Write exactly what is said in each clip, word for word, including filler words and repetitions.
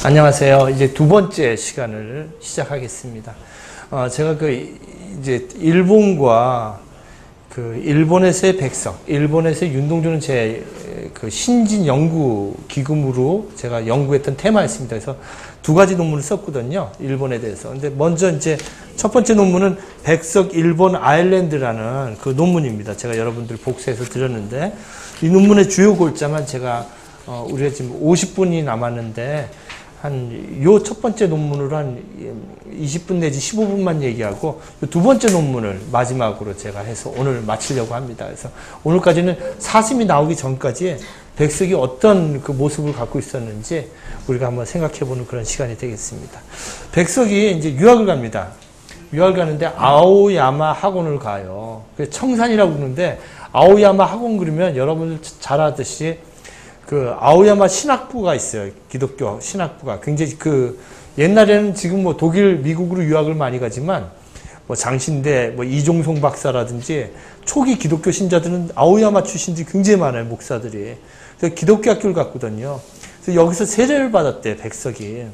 안녕하세요. 이제 두 번째 시간을 시작하겠습니다. 어, 제가 그 이제 일본과 그 일본에서의 백석, 일본에서의 윤동주는 제 그 신진 연구 기금으로 제가 연구했던 테마였습니다. 그래서 두 가지 논문을 썼거든요. 일본에 대해서. 근데 먼저 이제 첫 번째 논문은 백석 일본 아일랜드라는 그 논문입니다. 제가 여러분들 복사해서 드렸는데 이 논문의 주요 골자만 제가 어, 우리가 지금 오십 분이 남았는데 한 요 첫 번째 논문으로 한 이십 분 내지 십오 분만 얘기하고 두 번째 논문을 마지막으로 제가 해서 오늘 마치려고 합니다. 그래서 오늘까지는 사슴이 나오기 전까지 백석이 어떤 그 모습을 갖고 있었는지 우리가 한번 생각해보는 그런 시간이 되겠습니다. 백석이 이제 유학을 갑니다. 유학을 가는데 아오야마 학원을 가요. 청산이라고 그러는데 아오야마 학원 그러면 여러분들 잘 아듯이 그 아오야마 신학부가 있어요. 기독교 신학부가 굉장히 그 옛날에는 지금 뭐 독일, 미국으로 유학을 많이 가지만 뭐 장신대, 뭐 이종송 박사라든지 초기 기독교 신자들은 아오야마 출신들이 굉장히 많아요. 목사들이. 그래서 기독교 학교를 갔거든요. 그래서 여기서 세례를 받았대. 백석이.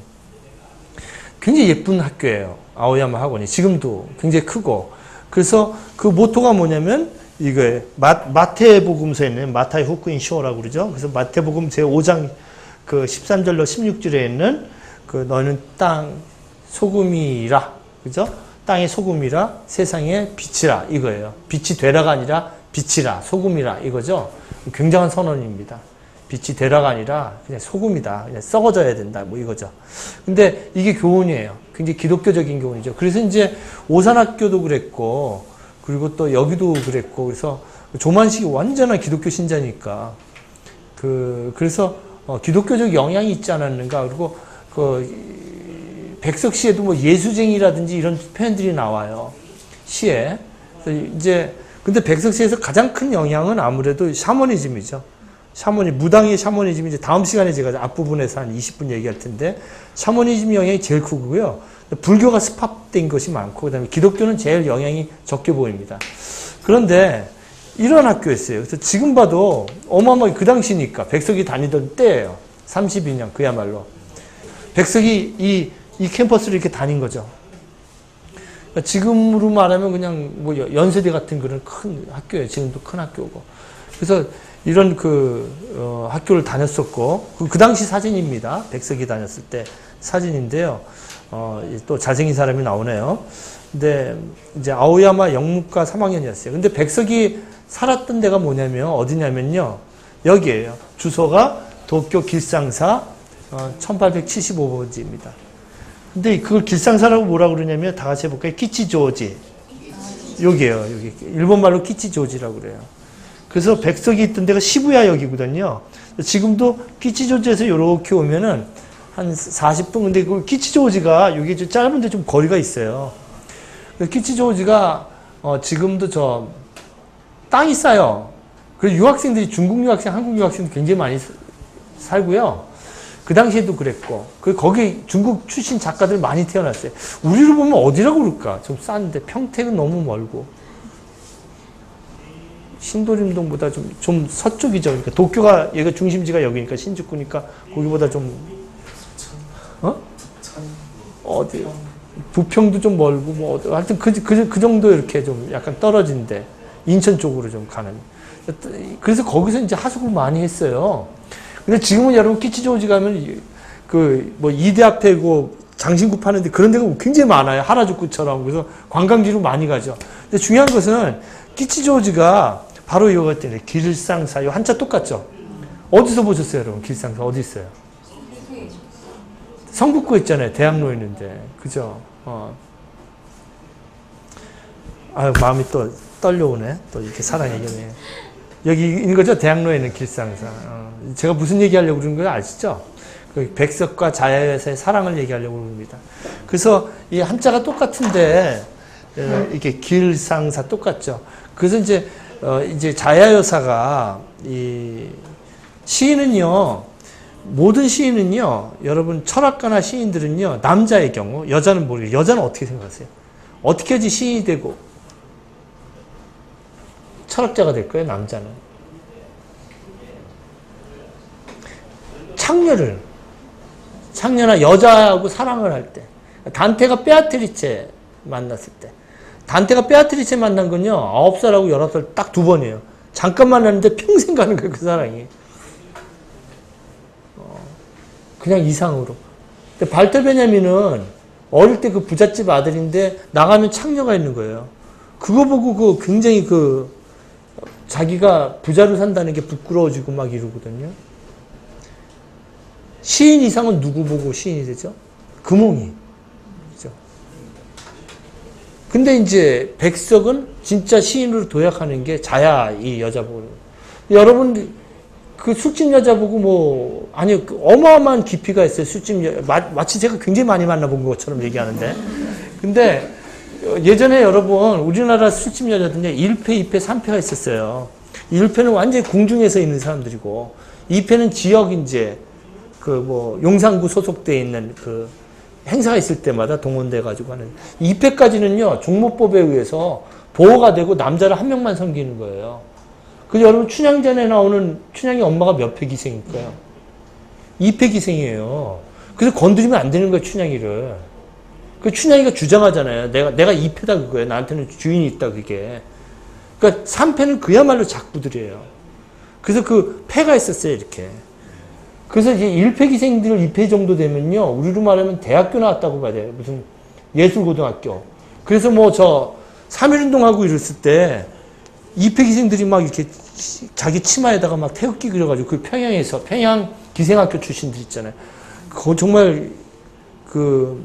굉장히 예쁜 학교예요. 아오야마 학원이. 지금도 굉장히 크고. 그래서 그 모토가 뭐냐면 이거 마태복음서에 있는 마타이 후쿠인 쇼라고 그러죠. 그래서 마태복음 제오 장 그 십삼 절로 십육 절에 있는 그 너는 땅 소금이라, 그죠? 땅의 소금이라 세상의 빛이라 이거예요. 빛이 되라가 아니라 빛이라 소금이라 이거죠. 굉장한 선언입니다. 빛이 되라가 아니라 그냥 소금이다. 그냥 썩어져야 된다. 뭐 이거죠. 근데 이게 교훈이에요. 굉장히 기독교적인 교훈이죠. 그래서 이제 오산학교도 그랬고 그리고 또 여기도 그랬고, 그래서 조만식이 완전한 기독교 신자니까, 그, 그래서, 어, 기독교적 영향이 있지 않았는가. 그리고, 그, 백석 시에도 뭐 예수쟁이라든지 이런 표현들이 나와요. 시에. 그래서 이제, 근데 백석 시에서 가장 큰 영향은 아무래도 샤머니즘이죠. 샤머니, 무당의 샤머니즘이 이제 다음 시간에 제가 앞부분에서 한 이십 분 얘기할 텐데, 샤머니즘 영향이 제일 크고요. 불교가 스팝된 것이 많고 그다음에 기독교는 제일 영향이 적게 보입니다. 그런데 이런 학교였어요. 그래서 지금 봐도 어마어마하게 그 당시니까 백석이 다니던 때예요. 삼십이 년 그야말로. 백석이 이, 이 캠퍼스를 이렇게 다닌 거죠. 그러니까 지금으로 말하면 그냥 뭐 연세대 같은 그런 큰 학교예요. 지금도 큰 학교고. 그래서 이런 그 어, 학교를 다녔었고 그, 그 당시 사진입니다. 백석이 다녔을 때 사진인데요. 어, 또 잘생긴 사람이 나오네요. 근데 이제 아오야마 영문과 삼 학년이었어요. 근데 백석이 살았던 데가 뭐냐면 어디냐면요. 여기에요. 주소가 도쿄 길상사 어, 천팔백칠십오 번지입니다. 근데 그걸 길상사라고 뭐라고 그러냐면 다 같이 해볼까요? 키치조지. 여기에요. 여기. 일본말로 키치조지라고 그래요. 그래서 백석이 있던 데가 시부야역이거든요. 지금도 키치조지에서 이렇게 오면은 한 사십 분, 근데 그 키치조지가 여기 좀 짧은데 좀 거리가 있어요. 키치조지가 어 지금도 저 땅이 싸요. 그리고 유학생들이 중국 유학생, 한국 유학생도 굉장히 많이 살고요. 그 당시에도 그랬고, 그 거기 중국 출신 작가들 많이 태어났어요. 우리로 보면 어디라고 그럴까? 좀 싼데 평택은 너무 멀고 신도림동보다 좀 좀 서쪽이죠. 그러니까 도쿄가 얘가 중심지가 여기니까 신주쿠니까 거기보다 좀 어? 어디? 부평도 좀 멀고, 뭐, 하여튼 그, 그, 그 정도 이렇게 좀 약간 떨어진데, 인천 쪽으로 좀 가는. 그래서 거기서 이제 하숙을 많이 했어요. 근데 지금은 여러분 키치조지 가면, 그, 뭐, 이대 앞에고 장신구 파는데 그런 데가 굉장히 많아요. 하라주쿠처럼. 그래서 관광지로 많이 가죠. 근데 중요한 것은 키치조지가 바로 이거 같더니 길상사, 이 한자 똑같죠? 어디서 보셨어요, 여러분? 길상사 어디 있어요? 성북구 있잖아요. 대학로에 있는데. 그죠? 어. 아유, 마음이 또 떨려오네. 또 이렇게 사랑 얘기네. 여기 있는 거죠? 대학로에 있는 길상사. 어. 제가 무슨 얘기하려고 그러는 거 아시죠? 그 백석과 자야여사의 사랑을 얘기하려고 그럽니다. 그래서 이 한자가 똑같은데, 이렇게 길상사 똑같죠? 그래서 이제, 어, 이제 자야여사가, 이, 시인은요, 모든 시인은요, 여러분 철학가나 시인들은요, 남자의 경우, 여자는 모르겠어요. 여자는 어떻게 생각하세요? 어떻게 해야지 시인이 되고 철학자가 될 거예요, 남자는? 창녀를 창녀나 여자하고 사랑을 할 때. 단테가 베아트리체 만났을 때. 단테가 베아트리체 만난 건요, 아홉 살하고 열아홉 살 딱 두 번이에요. 잠깐 만났는데 평생 가는 거예요, 그 사랑이. 어, 그냥 이상으로. 근데 발터 베냐민은 어릴 때 그 부잣집 아들인데 나가면 창녀가 있는 거예요. 그거 보고 그 굉장히 그 자기가 부자로 산다는 게 부끄러워지고 막 이러거든요. 시인 이상은 누구 보고 시인이 되죠? 금홍이. 그죠? 근데 이제 백석은 진짜 시인으로 도약하는 게 자야, 이 여자 보고. 여러분, 그 술집 여자 보고 뭐, 아니, 그 어마어마한 깊이가 있어요. 술집 여자. 마, 마치 제가 굉장히 많이 만나본 것처럼 얘기하는데. 근데 예전에 여러분, 우리나라 술집 여자들은요, 일 패, 이 패, 삼 패가 있었어요. 일 패는 완전히 궁중에서 있는 사람들이고, 이 패는 지역, 이제, 그 뭐, 용산구 소속되어 있는 그 행사가 있을 때마다 동원돼가지고 하는. 이 패까지는요, 종목법에 의해서 보호가 되고 남자를 한 명만 섬기는 거예요. 그래서 여러분, 춘향전에 나오는 춘향이 엄마가 몇 패 기생일까요? 이 패 기생이에요. 그래서 건드리면 안 되는 거예요, 춘향이를. 그 춘향이가 주장하잖아요. 내가, 내가 이 패다 그거예요. 나한테는 주인이 있다, 그게. 그러니까 삼 패는 그야말로 작부들이에요. 그래서 그 패가 있었어요, 이렇게. 그래서 이제 일 패 기생들 이 패 정도 되면요, 우리로 말하면 대학교 나왔다고 봐야 돼요. 무슨 예술고등학교. 그래서 뭐 저 삼 일 운동하고 이랬을 때 이 패 기생들이 막 이렇게 자기 치마에다가 막 태극기 그려가지고 그 평양에서, 평양 기생학교 출신들 있잖아요. 그거 정말 그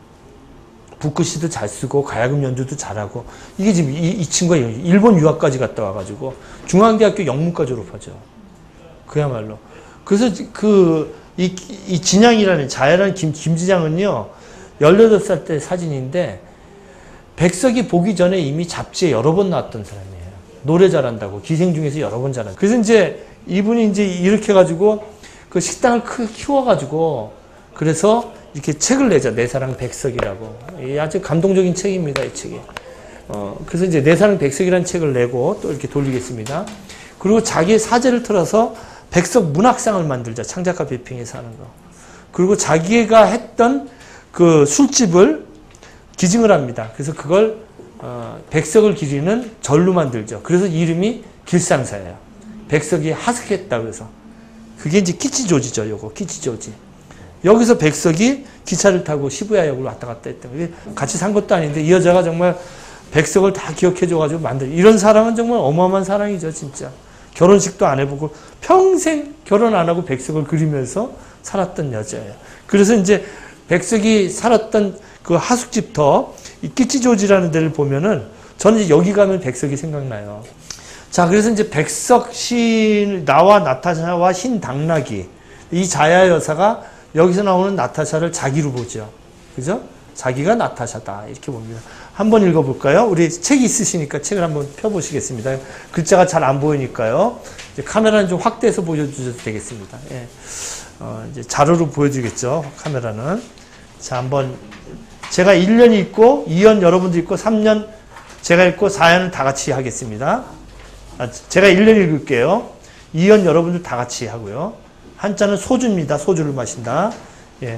붓글씨도 잘 쓰고 가야금 연주도 잘하고, 이게 지금 이, 이 친구가 일본 유학까지 갔다 와가지고 중앙대학교 영문과 졸업하죠. 그야말로. 그래서 그 이 이 진양이라는 자야라는 김 김지장은요, 열여덟 살 때 사진인데 백석이 보기 전에 이미 잡지에 여러 번 나왔던 사람이에요. 노래 잘한다고, 기생 중에서 여러 번 잘한다. 그래서 이제 이분이 이제 이렇게 해가지고 그 식당을 크게 키워가지고, 그래서 이렇게 책을 내죠. 내 사랑 백석이라고. 이 아주 감동적인 책입니다, 이 책이. 어, 그래서 이제 내 사랑 백석이라는 책을 내고 또 이렇게 돌리겠습니다. 그리고 자기의 사제를 틀어서 백석 문학상을 만들자. 창작가 비평에서 하는 거. 그리고 자기가 했던 그 술집을 기증을 합니다. 그래서 그걸 어, 백석을 기리는 절로 만들죠. 그래서 이름이 길상사예요. 백석이 하숙했다 그래서. 그게 이제 키치조지죠. 요거 키치조지. 여기서 백석이 기차를 타고 시부야역으로 왔다 갔다 했던 거예요. 같이 산 것도 아닌데 이 여자가 정말 백석을 다 기억해줘가지고 만들. 이런 사람은 정말 어마어마한 사랑이죠, 진짜. 결혼식도 안 해보고 평생 결혼 안 하고 백석을 그리면서 살았던 여자예요. 그래서 이제 백석이 살았던 그 하숙집터 이 끼치조지라는 데를 보면은 저는 이제 여기 가면 백석이 생각나요. 자, 그래서 이제 백석 시인 나와 나타샤와 흰 당나귀, 이 자야 여사가 여기서 나오는 나타샤를 자기로 보죠. 그죠? 자기가 나타샤다 이렇게 봅니다. 한번 읽어볼까요? 우리 책이 있으시니까 책을 한번 펴보시겠습니다. 글자가 잘 안 보이니까요. 이제 카메라는 좀 확대해서 보여주셔도 되겠습니다. 예. 어, 이제 자료로 보여드리겠죠. 카메라는. 자, 한번 제가 일 년 읽고 이 년 여러분들 읽고 삼 년 제가 읽고 사 년은 다 같이 하겠습니다. 아, 제가 일 년 읽을게요. 이 년 여러분들 다 같이 하고요. 한자는 소주입니다. 소주를 마신다. 예.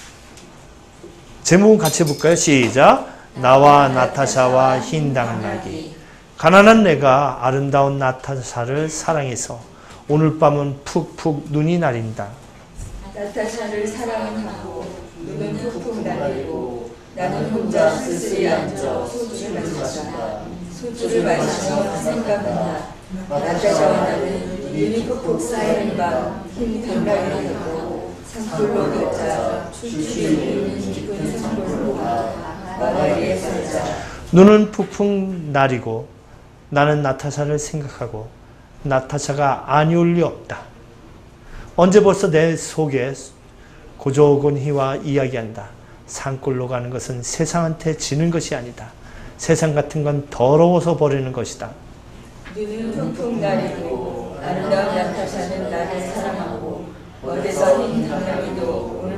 제목은 같이 해볼까요? 시작. 나와 나타샤와 흰 당나귀. 가난한 내가 아름다운 나타샤를 사랑해서 오늘 밤은 푹푹 눈이 내린다. 나타샤를 사랑하고 눈은 푹푹 내리고 나는 혼자 쓸쓸히 앉아 소주를 마신다. 소주를 마시며 생각한다. 나타샤와 나는 눈이 푹푹 쌓이는 밤 흰 당나귀를 타고 산골로 걷자 출출이 흐르는 깊은 산골로 가 마가리에 살자. 눈은 푹푹 나리고 나는 나타샤를 생각하고 나타샤가 아니올 리 없다. 언제 벌써 내 속에 고조곤히와 이야기한다. 산골로 가는 것은 세상한테 지는 것이 아니다. 세상 같은 건 더러워서 버리는 것이다. 눈은 푹푹 나리고 아름다운 나타샤는 나를 사랑하고 어디서 흰 당나귀도 오늘 밤이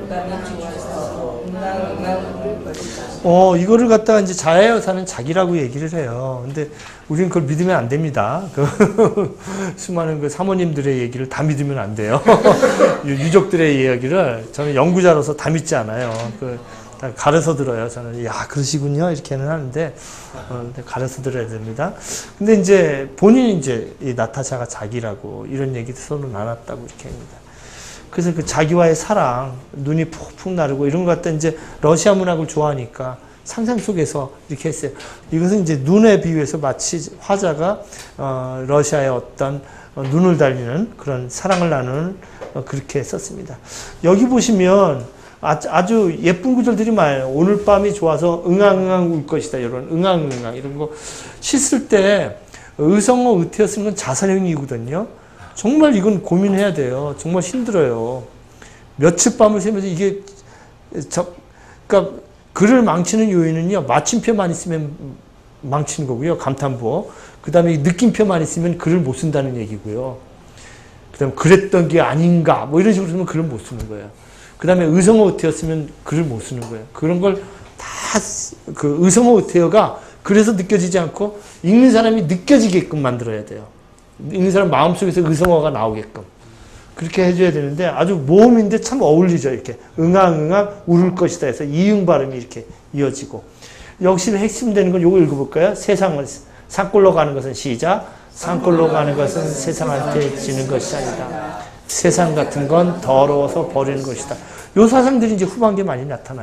좋아서 응앙응앙 울을 것이다. 어, 이거를 갖다가 이제 자야 여사는 자기라고 얘기를 해요. 근데 우리는 그걸 믿으면 안 됩니다. 그 수많은 그 사모님들의 얘기를 다 믿으면 안 돼요. 유족들의 이야기를 저는 연구자로서 다 믿지 않아요. 그, 다 가려서 들어요. 저는, 야, 그러시군요. 이렇게는 하는데, 어, 가려서 들어야 됩니다. 근데 이제 본인이 이제 이 나타샤가 자기라고 이런 얘기도 서로 나눴다고 이렇게 합니다. 그래서 그 자기와의 사랑, 눈이 푹푹 나르고 이런 것 같다 이제 러시아 문학을 좋아하니까 상상 속에서 이렇게 했어요. 이것은 이제 눈에 비유해서 마치 화자가 어, 러시아의 어떤 어, 눈을 달리는 그런 사랑을 나누는 어, 그렇게 썼습니다. 여기 보시면 아주, 아주 예쁜 구절들이 많아요. 오늘 밤이 좋아서 응앙응앙 울 것이다. 이런 응앙응앙 이런 거 씻을 때 의성어 의태어 쓰는 건 자살행위거든요. 정말 이건 고민해야 돼요. 정말 힘들어요. 며칠 밤을 새면서 이게 저, 그러니까 글을 망치는 요인은요. 마침표만 있으면 망치는 거고요. 감탄부. 그 다음에 느낌표만 있으면 글을 못 쓴다는 얘기고요. 그 다음에 그랬던 게 아닌가 뭐 이런 식으로 쓰면 글을 못 쓰는 거예요. 그 다음에 의성어 의태어쓰면 글을 못 쓰는 거예요. 그런 걸 다 그 의성어 의태어가 그래서 느껴지지 않고 읽는 사람이 느껴지게끔 만들어야 돼요. 읽는 사람 마음속에서 의성어가 나오게끔. 그렇게 해줘야 되는데 아주 모음인데 참 어울리죠. 이렇게 응앙응앙 울을 것이다 해서 이응 발음이 이렇게 이어지고. 역시 핵심되는 건 이거 읽어볼까요? 세상을 산골로 가는 것은 시작. 산골로 가는 것은 세상한테 지는 것이 아니다. 세상 같은 건 더러워서 버리는 것이다. 요 사상들이 이제 후반기에 많이 나타나요.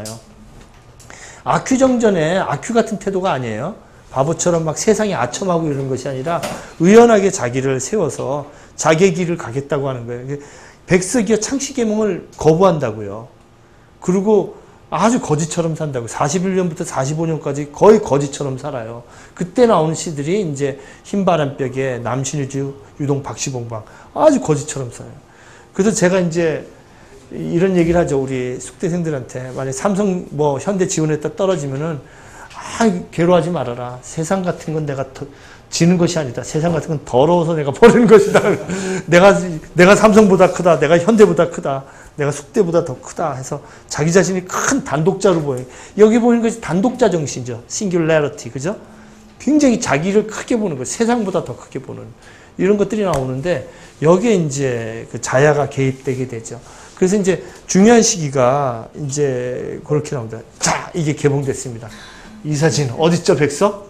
아큐정전에 아큐 같은 태도가 아니에요. 바보처럼 막 세상에 아첨하고 이러는 것이 아니라 의연하게 자기를 세워서 자기의 길을 가겠다고 하는 거예요. 백석이와 창시계몽을 거부한다고요. 그리고 아주 거지처럼 산다고. 사십일 년부터 사십오 년까지 거의 거지처럼 살아요. 그때 나오는 시들이 이제 흰바람벽에 남신유주 유동 박시봉방 아주 거지처럼 살아요. 그래서 제가 이제 이런 얘기를 하죠. 우리 숙대생들한테. 만약 삼성 뭐 현대 지원했다 떨어지면은 아, 괴로워하지 말아라. 세상 같은 건 내가 더, 지는 것이 아니다. 세상 같은 건 더러워서 내가 버리는 것이다. 내가, 내가 삼성보다 크다. 내가 현대보다 크다. 내가 숙대보다 더 크다. 해서 자기 자신이 큰 단독자로 보여요. 여기 보이는 것이 단독자 정신이죠. singularity. 그죠? 굉장히 자기를 크게 보는 거. 세상보다 더 크게 보는. 이런 것들이 나오는데 여기에 이제 그 자야가 개입되게 되죠. 그래서 이제 중요한 시기가 이제 그렇게 나옵니다. 자, 이게 개봉됐습니다. 이 사진 어딨죠, 백석?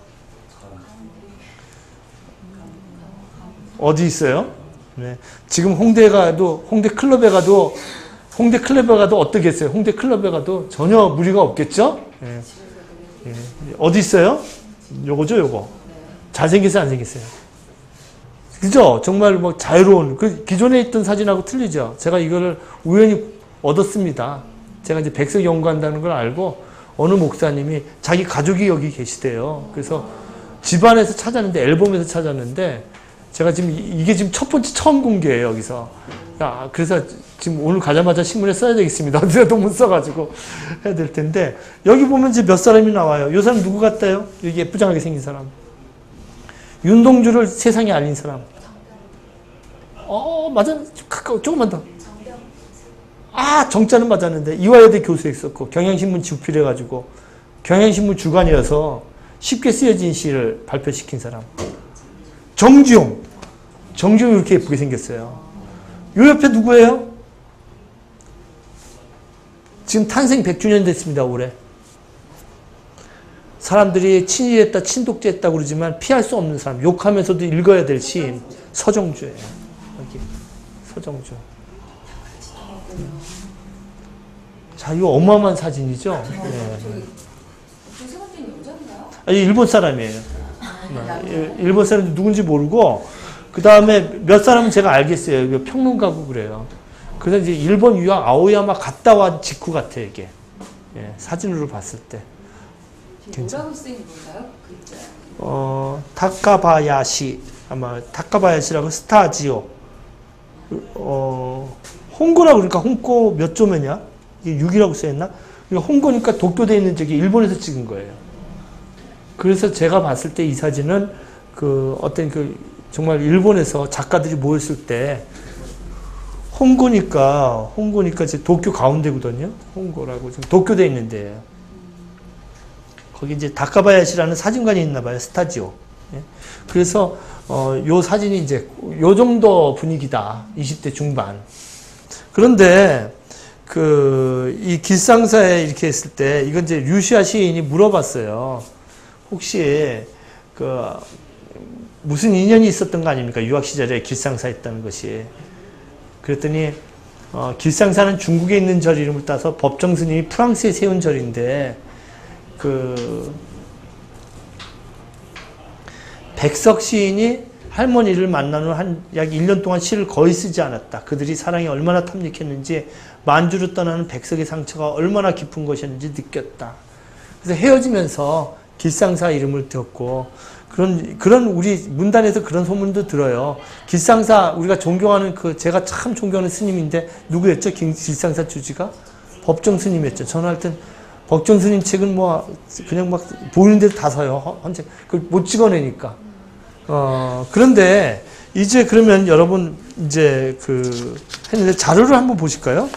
어디 있어요? 네. 지금 홍대에 가도, 홍대 클럽에 가도, 홍대 클럽에 가도 어떻겠어요? 홍대 클럽에 가도 전혀 무리가 없겠죠? 네. 네. 어디 있어요? 요거죠, 요거. 잘생겼어요, 안 생겼어요? 그죠? 정말 뭐 자유로운, 그 기존에 있던 사진하고 틀리죠? 제가 이거를 우연히 얻었습니다. 제가 이제 백석 연구한다는 걸 알고 어느 목사님이 자기 가족이 여기 계시대요. 그래서 집안에서 찾았는데, 앨범에서 찾았는데, 제가 지금 이게 지금 첫 번째 처음 공개예요, 여기서. 야, 그래서 지금 오늘 가자마자 신문에 써야 되겠습니다. 제가 또 못 써가지고 해야 될 텐데, 여기 보면 이제 몇 사람이 나와요. 요 사람 누구 같아요? 여기 예쁘장하게 생긴 사람. 윤동주를 세상에 알린 사람. 어, 맞아. 가까워. 조금만 더. 아, 정자는 맞았는데 이화여대 교수했었고 경향신문 주필해가지고 경향신문 주간이어서 쉽게 쓰여진 시를 발표시킨 사람. 정주용. 정주용이 이렇게 예쁘게 생겼어요. 요 옆에 누구예요? 지금 탄생 백 주년 됐습니다. 올해. 사람들이 친일했다 친독재했다 그러지만 피할 수 없는 사람. 욕하면서도 읽어야 될 시인 서정주예요. 여기 서정주. 자, 이거 어마어마한 사진이죠? 네. 아니, 일본 사람이에요. 일본 사람이 누군지 모르고, 그 다음에 몇 사람은 제가 알겠어요. 평론가고 그래요. 그래서 이제 일본 유학 아오야마 갔다 와 직후 같아, 이게. 예, 사진으로 봤을 때. 뭐라고 쓰인 건가요? 글자. 어, 타카바야시. 아마 타카바야시라고 스타지오. 어, 홍고라고 그러니까 홍고 몇 조면이야? 이게 육이라고 써있나? 홍고니까 도쿄대에 있는 저기 일본에서 찍은 거예요. 그래서 제가 봤을 때 이 사진은 그 어떤 그 정말 일본에서 작가들이 모였을 때 홍고니까, 홍고니까 이제 도쿄 가운데거든요. 홍고라고 지금 도쿄대 있는데. 거기 이제 다카바야시라는 사진관이 있나 봐요. 스타지오. 예. 그래서, 어, 요 사진이 이제 요 정도 분위기다. 이십 대 중반. 그런데, 그, 이 길상사에 이렇게 했을 때, 이건 이제 류시아 시인이 물어봤어요. 혹시, 그, 무슨 인연이 있었던 거 아닙니까? 유학 시절에 길상사 했다는 것이. 그랬더니, 어, 길상사는 중국에 있는 절 이름을 따서 법정 스님이 프랑스에 세운 절인데, 그, 백석 시인이 할머니를 만난 후 한 약 일 년 동안 시를 거의 쓰지 않았다. 그들이 사랑이 얼마나 탐닉했는지, 만주로 떠나는 백석의 상처가 얼마나 깊은 것이었는지 느꼈다. 그래서 헤어지면서 길상사 이름을 듣고, 그런, 그런, 우리 문단에서 그런 소문도 들어요. 길상사, 우리가 존경하는 그, 제가 참 존경하는 스님인데, 누구였죠? 길상사 주지가? 법정 스님이었죠. 저는 하여튼, 법정 스님 책은 뭐, 그냥 막, 보이는 데도 다 서요. 헌책. 그걸 못 찍어내니까. 어, 그런데, 이제 그러면 여러분, 이제 그, 했는데, 자료를 한번 보실까요?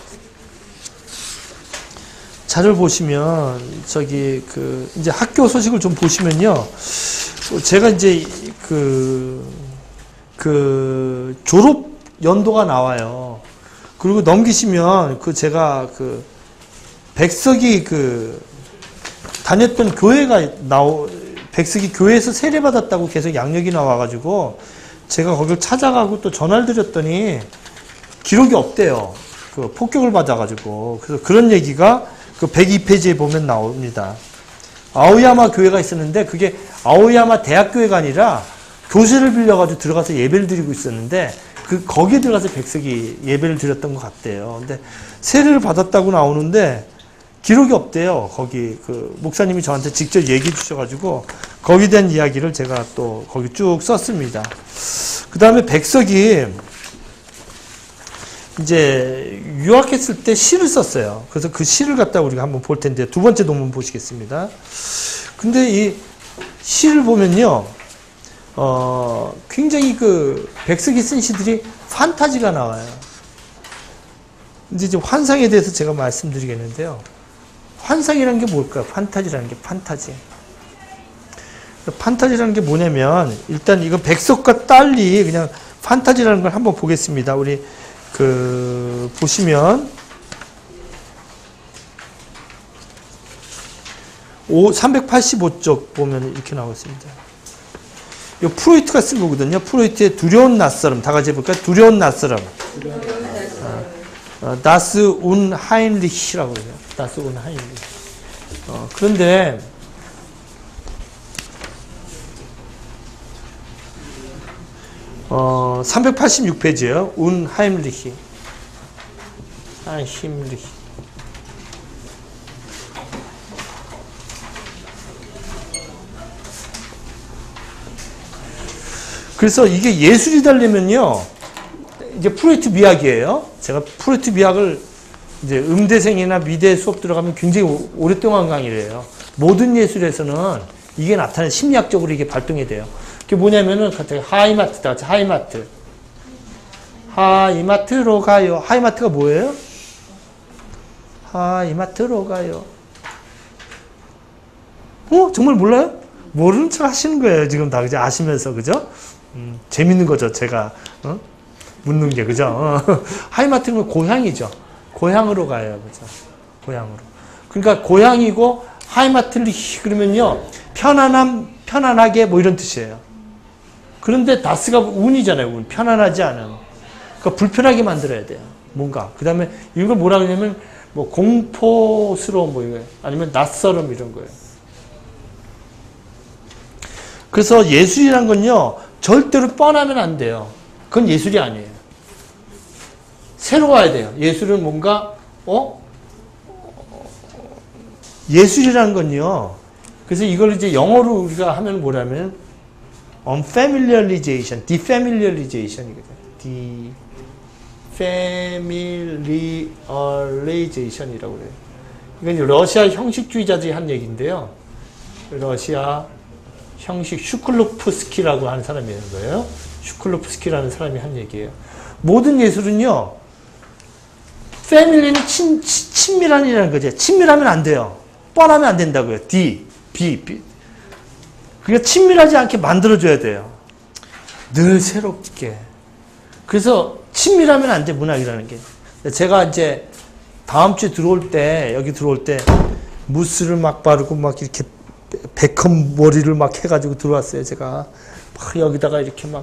자료를 보시면, 저기, 그, 이제 학교 소식을 좀 보시면요. 제가 이제 그, 그, 졸업 연도가 나와요. 그리고 넘기시면, 그 제가 그, 백석이 그, 다녔던 교회가 나오, 백석이 교회에서 세례받았다고 계속 양력이 나와가지고, 제가 거길 찾아가고 또 전화를 드렸더니, 기록이 없대요. 그, 폭격을 받아가지고. 그래서 그런 얘기가 그 백이 페이지에 보면 나옵니다. 아오야마 교회가 있었는데 그게 아오야마 대학교회가 아니라 교실을 빌려가지고 들어가서 예배를 드리고 있었는데 그 거기에 들어가서 백석이 예배를 드렸던 것 같대요. 근데 세례를 받았다고 나오는데 기록이 없대요. 거기 그 목사님이 저한테 직접 얘기해 주셔가지고 거기에 대한 이야기를 제가 또 거기 쭉 썼습니다. 그 다음에 백석이 이제 유학했을 때 시를 썼어요. 그래서 그 시를 갖다 우리가 한번 볼 텐데 두 번째 논문 보시겠습니다. 근데 이 시를 보면요, 어, 굉장히 그 백석이 쓴 시들이 판타지가 나와요. 이제 좀 환상에 대해서 제가 말씀드리겠는데요. 환상이라는 게 뭘까요? 판타지라는 게 판타지. 판타지라는 게 뭐냐면 일단 이거 백석과 달리 그냥 판타지라는 걸 한번 보겠습니다. 우리 그 보시면 삼백팔십오 쪽 보면 이렇게 나와 있습니다. 이 프로이트가 쓴 거거든요. 프로이트의 두려운 낯설음. 다 같이 해볼까요? 두려운 낯설음. 어, 다스 운 하인리히라고 그래요. 다스 운 하인리히. 어, 그런데 어, 삼백팔십육 페이지예요. 운 하임리히. 하임리히. 그래서 이게 예술이 되려면요, 이게 프로이트 미학이에요. 제가 프로이트 미학을 이제 음대생이나 미대 수업 들어가면 굉장히 오랫동안 강의를 해요. 모든 예술에서는 이게 나타나는 심리학적으로 이게 발동이 돼요. 그게 뭐냐면은 갑자기 하이마트다. 하이마트. 하이마트로 가요. 하이마트가 뭐예요? 하이마트로 가요. 어? 정말 몰라요? 모르는 척 하시는 거예요. 지금 다 그죠? 아시면서 그죠? 음, 재밌는 거죠. 제가 어? 묻는 게 그죠? 어. 하이마트는 고향이죠. 고향으로 가요. 그죠? 고향으로. 그러니까 고향이고 하이마트리 그러면요 편안함, 편안하게 뭐 이런 뜻이에요. 그런데 다스가 운이잖아요. 운. 편안하지 않은. 그러니까 불편하게 만들어야 돼요. 뭔가. 그 다음에 이걸 뭐라 그러냐면 뭐 공포스러운 뭐 이거 아니면 낯설음 이런 거예요. 그래서 예술이란 건요 절대로 뻔하면 안 돼요. 그건 예술이 아니에요. 새로워야 돼요. 예술은 뭔가 어? 예술이라는 건요. 그래서 이걸 이제 영어로 우리가 하면 뭐냐면 unfamiliarization, defamiliarization이거든요. defamiliarization이라고 그래요. 이건 러시아 형식주의자들이 한 얘기인데요. 러시아 형식 슈클로프스키라고 하는 사람이 있는 거예요. 슈클로프스키라는 사람이 한 얘기예요. 모든 예술은요, 패밀리는 친, 친, 친밀한이라는 거지. 친밀하면 안 돼요. 뻔하면 안 된다고요. D, B, B. 그러니까 친밀하지 않게 만들어줘야 돼요. 늘 새롭게. 그래서 친밀하면 안 돼, 문학이라는 게. 제가 이제 다음 주에 들어올 때, 여기 들어올 때, 무스를 막 바르고 막 이렇게 베컴 머리를 막 해가지고 들어왔어요, 제가. 막 여기다가 이렇게 막,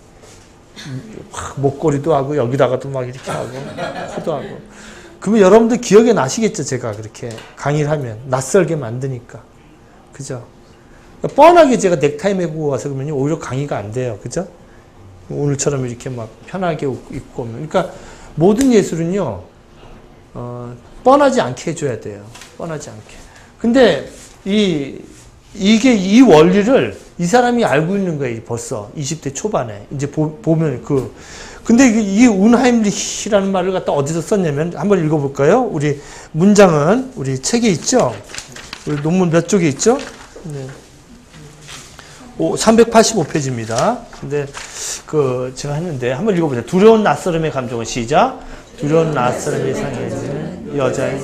막 목걸이도 하고, 여기다가도 막 이렇게 하고, 코도 하고. 그러면 여러분들 기억에 나시겠죠, 제가 그렇게 강의를 하면. 낯설게 만드니까. 그죠? 뻔하게 제가 넥타이 메고 와서 그러면 오히려 강의가 안 돼요. 그죠? 오늘처럼 이렇게 막 편하게 입고 오면. 그러니까 모든 예술은요, 어, 뻔하지 않게 해줘야 돼요. 뻔하지 않게. 근데 이, 이게 이 원리를 이 사람이 알고 있는 거예요. 벌써 이십 대 초반에. 이제 보, 보면 그, 근데 이 운하임리히라는 말을 갖다 어디서 썼냐면 한번 읽어볼까요? 우리 문장은 우리 책에 있죠? 우리 논문 몇 쪽에 있죠? 네. 오, 삼백팔십오 페이지입니다. 근데 그 제가 했는데 한번 읽어보세요. 두려운 낯설음의 감정은 시작. 두려운 낯설음이 상해지는 여자의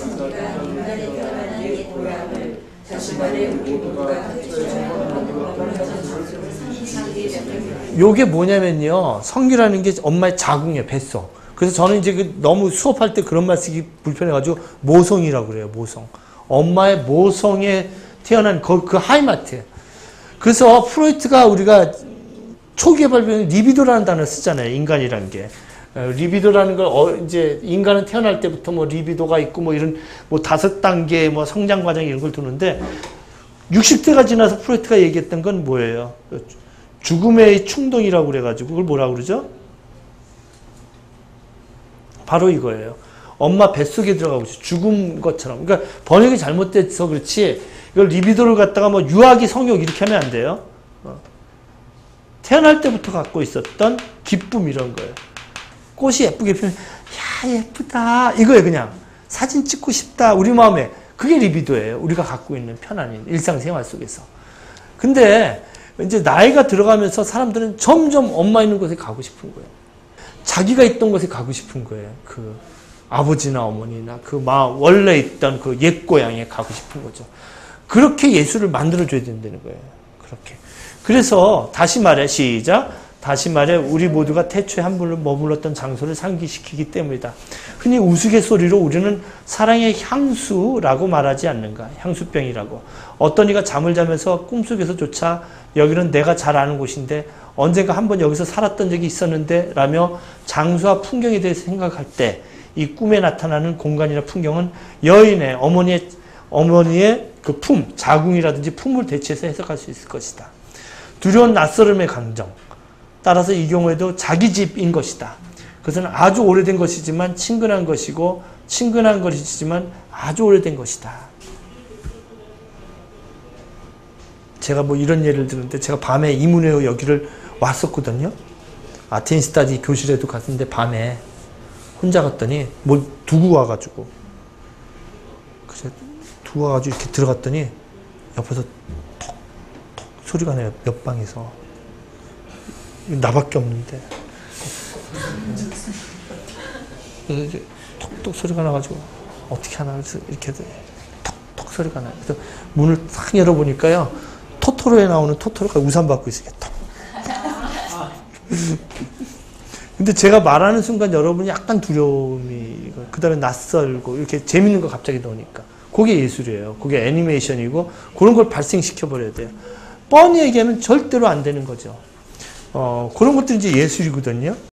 요게 뭐냐면요. 성기라는 게 엄마의 자궁이에요. 뱃속. 그래서 저는 이제 그 너무 수업할 때 그런 말 쓰기 불편해가지고 모성이라고 그래요. 모성. 엄마의 모성에 태어난 그, 그 하이마트예요. 그래서 프로이트가 우리가 초기에 발견한 리비도라는 단어를 쓰잖아요. 인간이라는 게. 리비도라는 걸, 어, 이제, 인간은 태어날 때부터 뭐 리비도가 있고 뭐 이런, 뭐 다섯 단계 뭐 성장 과정 이런 걸 두는데, 육십 대가 지나서 프로이트가 얘기했던 건 뭐예요? 죽음의 충동이라고 그래가지고, 그걸 뭐라고 그러죠? 바로 이거예요. 엄마 뱃속에 들어가고 있어요. 죽은 것처럼. 그러니까 번역이 잘못돼서 그렇지, 이걸 리비도를 갖다가 뭐 유아기 성욕 이렇게 하면 안 돼요. 어. 태어날 때부터 갖고 있었던 기쁨 이런 거예요. 꽃이 예쁘게 피면 야 예쁘다 이거예요. 그냥 사진 찍고 싶다 우리 마음에. 그게 리비도예요. 우리가 갖고 있는 편안한 일상생활 속에서. 근데 이제 나이가 들어가면서 사람들은 점점 엄마 있는 곳에 가고 싶은 거예요. 자기가 있던 곳에 가고 싶은 거예요. 그 아버지나 어머니나 그 마 원래 있던 그 옛 고향에 가고 싶은 거죠. 그렇게 예술을 만들어줘야 된다는 거예요. 그렇게. 그래서 다시 말해 시작. 다시 말해 우리 모두가 태초에 한 분을 머물렀던 장소를 상기시키기 때문이다. 흔히 우스갯소리로 우리는 사랑의 향수라고 말하지 않는가. 향수병이라고. 어떤 이가 잠을 자면서 꿈속에서조차 여기는 내가 잘 아는 곳인데 언젠가 한번 여기서 살았던 적이 있었는데 라며 장소와 풍경에 대해서 생각할 때 이 꿈에 나타나는 공간이나 풍경은 여인의 어머니의 어머니의 그 품, 자궁이라든지 품을 대체해서 해석할 수 있을 것이다. 두려운 낯설음의 감정. 따라서 이 경우에도 자기 집인 것이다. 그것은 아주 오래된 것이지만 친근한 것이고 친근한 것이지만 아주 오래된 것이다. 제가 뭐 이런 예를 드는데 제가 밤에 이문회 여기를 왔었거든요. 아테인 스타디 교실에도 갔는데 밤에 혼자 갔더니 뭘 두고 와가지고 그래서 두고 와가지고 이렇게 들어갔더니 옆에서 톡톡 소리가 나요. 옆방에서. 나밖에 없는데. 그래서 이제 톡톡 소리가 나가지고 어떻게 하나 그래서 이렇게 톡톡 소리가 나요. 그래서 문을 탁 열어보니까요. 토토로에 나오는 토토로가 우산 받고 있어요. 톡. 근데 제가 말하는 순간 여러분이 약간 두려움이, 그 다음에 낯설고, 이렇게 재밌는 거 갑자기 나오니까. 그게 예술이에요. 그게 애니메이션이고, 그런 걸 발생시켜버려야 돼요. 뻔히 얘기하면 절대로 안 되는 거죠. 어, 그런 것들이 이제 예술이거든요.